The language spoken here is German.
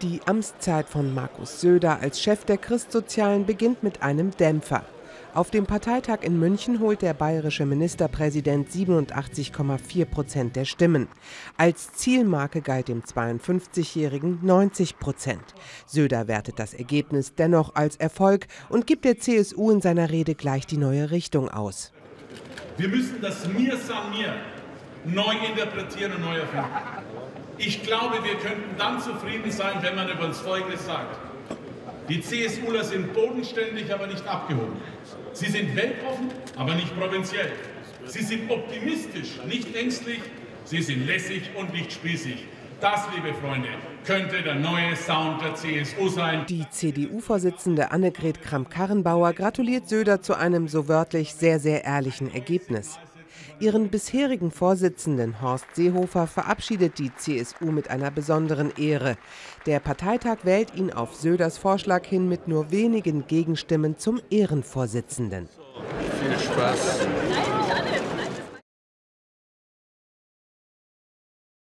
Die Amtszeit von Markus Söder als Chef der Christsozialen beginnt mit einem Dämpfer. Auf dem Parteitag in München holt der bayerische Ministerpräsident 87,4% der Stimmen. Als Zielmarke galt dem 52-Jährigen 90%. Söder wertet das Ergebnis dennoch als Erfolg und gibt der CSU in seiner Rede gleich die neue Richtung aus. Wir müssen das Mir san mir neu interpretieren und neu erfinden. Ich glaube, wir könnten dann zufrieden sein, wenn man über uns Folgendes sagt. Die CSUler sind bodenständig, aber nicht abgehoben. Sie sind weltoffen, aber nicht provinziell. Sie sind optimistisch, nicht ängstlich. Sie sind lässig und nicht spießig. Das, liebe Freunde, könnte der neue Sound der CSU sein. Die CDU-Vorsitzende Annegret Kramp-Karrenbauer gratuliert Söder zu einem so wörtlich sehr, sehr ehrlichen Ergebnis. Ihren bisherigen Vorsitzenden Horst Seehofer verabschiedet die CSU mit einer besonderen Ehre. Der Parteitag wählt ihn auf Söders Vorschlag hin mit nur wenigen Gegenstimmen zum Ehrenvorsitzenden. Viel Spaß.